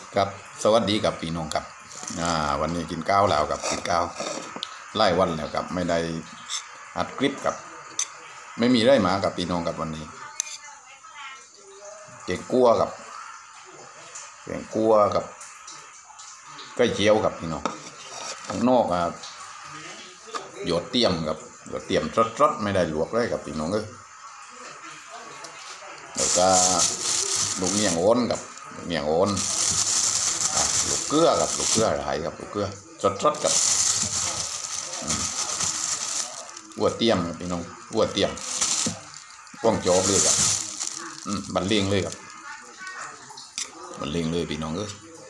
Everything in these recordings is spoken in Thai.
ครับสวัสดีกับพี่น้องครับวันนี้กินข้าวแล้วกับกินข้าวไล่วันแล้วกับไม่ได้อัดคลิปกับไม่มีได้มากับพี่น้องกับวันนี้เก่งกั้วกับไก่เจียวกับพี่น้องข้างนอกหยดเตี้ยมกับหยดเตี้ยมรสไม่ได้ลวกเลยกับพี่น้องแล้วก็ลูกเนียงโอนกับลูกเนียงโอนลูกเกลือกับลูกเกลือไหลกับลูกเกลือรสกับวัวเตี้ยมพี่น้องวัวเตี้ยมก้องจอบเลยกับบันเลียงเลยกับบันเลียงเลยพี่น้อง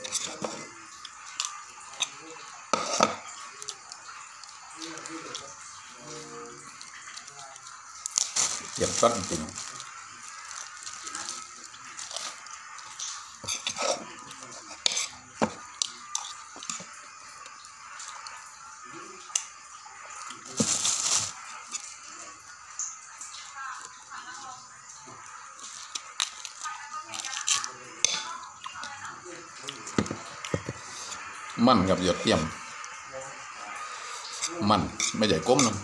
เตรียมรสจริงมันกับหยดเทียมมันไม่ใหญ่ก้มนะ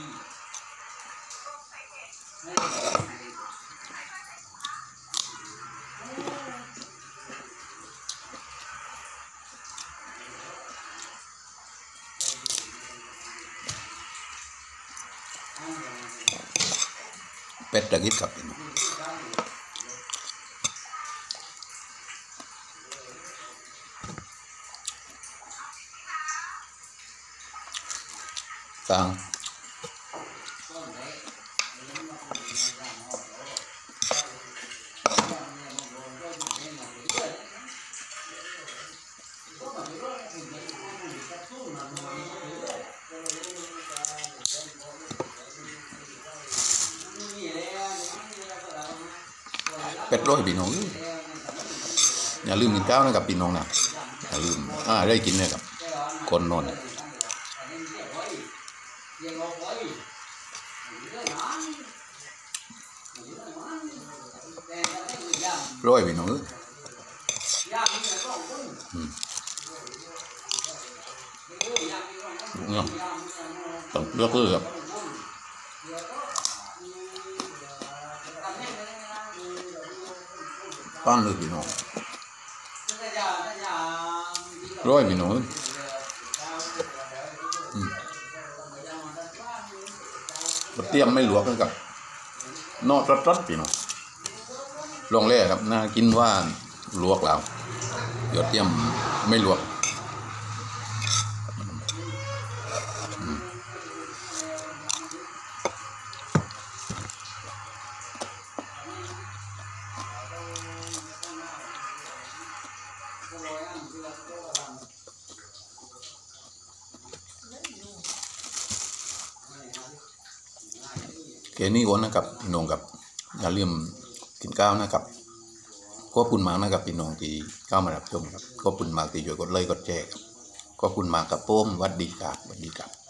เป็ดตะกิดกับต่างเป็ดร้อยพี่น้องอย่าลืมกินข้าวนะครับพี่น้องนะอย่าลืมได้กินเลยครับคนนอนร้อยพี่น้องเนี่ยต้องเลือกเลยครับปั้นเลยพี่น้องร้อยพี่น้องเตรียมไม่หลวกเลยกับนอดรัดพี่น้องลองแรกครับน่ากินว่าลวกแล้วเดี๋ยวเตรียมไม่ลวกแค่นี้ก่อนนะครับพี่น้องกับอย่าลืมกินข้าวนะครับขอบคุณมากนะครับพี่น้องที่เข้ามารับชมครับขอบคุณมากที่ช่วยกดไลค์กดแชร์ครับขอบคุณมากกับผมสวัสดีครับ